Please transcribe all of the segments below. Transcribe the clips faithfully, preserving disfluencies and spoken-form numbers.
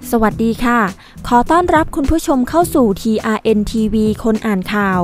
สวัสดีค่ะขอต้อนรับคุณผู้ชมเข้าสู่ ที อาร์ เอ็น ที วี คนอ่านข่าว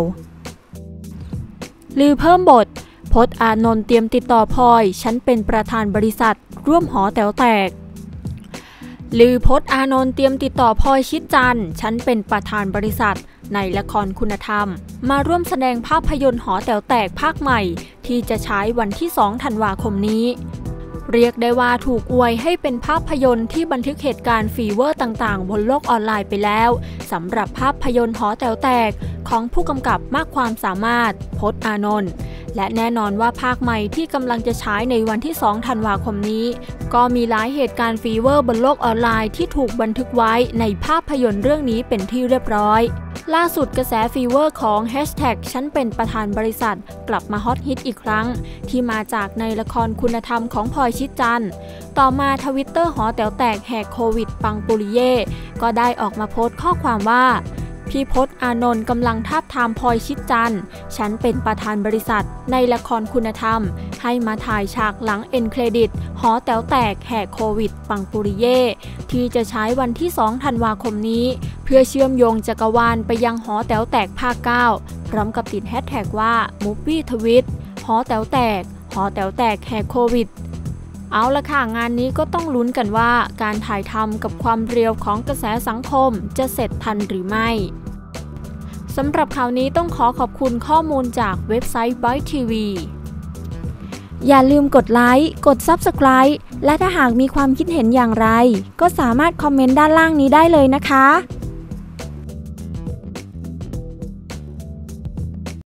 ลือเพิ่มบทพจน์อานนท์เตรียมติดต่อพลอยฉันเป็นประธานบริษัทร่วมหอแต๋วแตกลือพจน์อานนท์เตรียมติดต่อพลอยชิดจันทร์ฉันเป็นประธานบริษัทในละครคุณธรรมมาร่วมแสดงภาพยนตร์หอแต๋วแตกภาคใหม่ที่จะฉายวันที่สองธันวาคมนี้เรียกได้ว่าถูกอวยให้เป็นภาพยนตร์ที่บันทึกเหตุการณ์ฟีเวอร์ต่างๆบนโลกออนไลน์ไปแล้วสำหรับภาพยนตร์หอแต๋วแตกของผู้กำกับมากความสามารถพจน์อานนท์และแน่นอนว่าภาคใหม่ที่กำลังจะฉายในวันที่สองธันวาคมนี้ก็มีหลายเหตุการณ์ฟีเวอร์บนโลกออนไลน์ที่ถูกบันทึกไว้ในภาพยนตร์เรื่องนี้เป็นที่เรียบร้อยล่าสุดกระแสฟีเวอร์ของแฮชแท็กฉันเป็นประธานบริษัทกลับมาฮอตฮิตอีกครั้งที่มาจากในละครคุณธรรมของพลอยชิดจันทร์ต่อมาทวิตเตอร์หอแต๋วแตกแหกโควิดปังปุริเย่ก็ได้ออกมาโพสต์ข้อความว่าพี่พจน์อานนท์กำลังทาบทามพลอยชิดจันทร์ฉันเป็นประธานบริษัทในละครคุณธรรมให้มาถ่ายฉากหลังเอ็นเครดิตหอแต๋วแตกแหกโควิดปังปุริเย่ที่จะฉายวันที่สองธันวาคมนี้เพื่อเชื่อมโยงจักรวาลไปยังหอแต๋วแตกภาคเก้าพร้อมกับติดแฮชแท็กว่า Movie Tweet หอแต๋วแตกหอแต๋วแตกแหกโควิดเอาละค่ะงานนี้ก็ต้องลุ้นกันว่าการถ่ายทำกับความเร็วของกระแสสังคมจะเสร็จทันหรือไม่สำหรับข่าวนี้ต้องขอขอบคุณข้อมูลจากเว็บไซต์ ไบต์ ที วี อย่าลืมกดไลค์กด ซับสไครบ์ และถ้าหากมีความคิดเห็นอย่างไรก็สามารถคอมเมนต์ด้านล่างนี้ได้เลยนะคะ